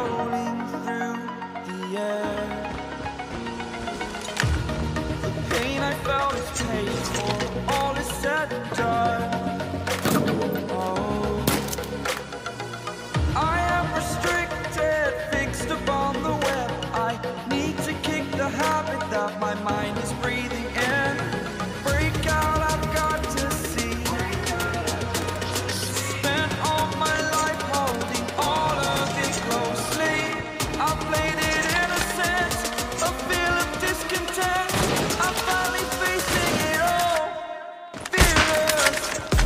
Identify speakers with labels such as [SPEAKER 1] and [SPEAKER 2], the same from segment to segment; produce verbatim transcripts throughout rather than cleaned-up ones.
[SPEAKER 1] rolling through the air. The pain I felt is paid for, all is said and done. Oh, I am restricted, fixed upon the web. I need to kick the habit that my mind is breathing in. Break out, I've got to see. Spent all my life holding all of it closely. I played it innocent, a feel of discontent. I'm finally facing it all, fearless.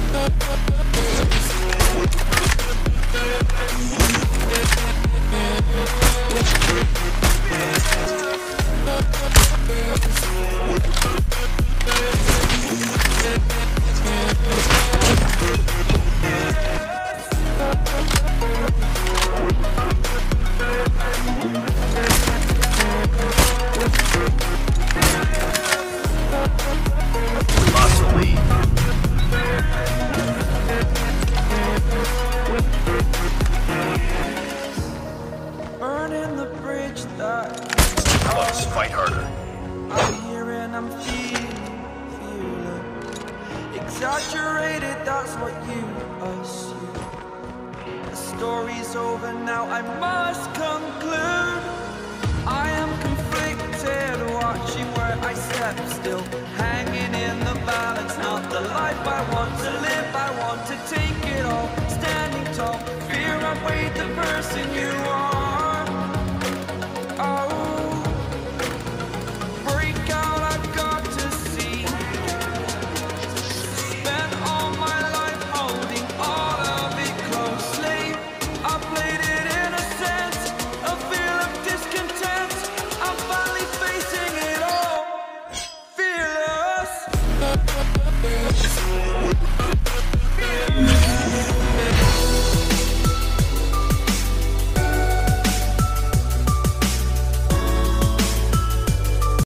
[SPEAKER 1] Burning the bridge that
[SPEAKER 2] Close, fight harder.
[SPEAKER 1] I'm here and I'm feeling, feeling exaggerated, that's what you assume. The story's over now, I must conclude. I am conflicted, watching where I step still, hanging in the balance. Not the life I want to live, I want to take it all. Standing tall, fear I weighed the person you